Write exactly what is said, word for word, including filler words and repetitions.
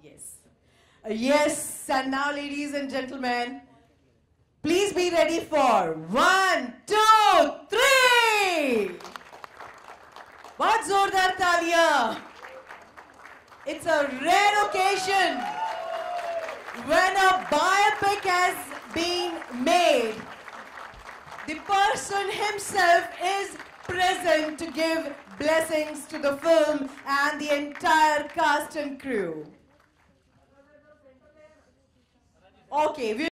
Yes. Uh, yes, and now ladies and gentlemen, please be ready for one, two, three! बहुत जोरदार तालियां! It's a rare occasion when a biopic has been made. The person himself is present to give blessings to the film and the entire cast and crew. Okay. We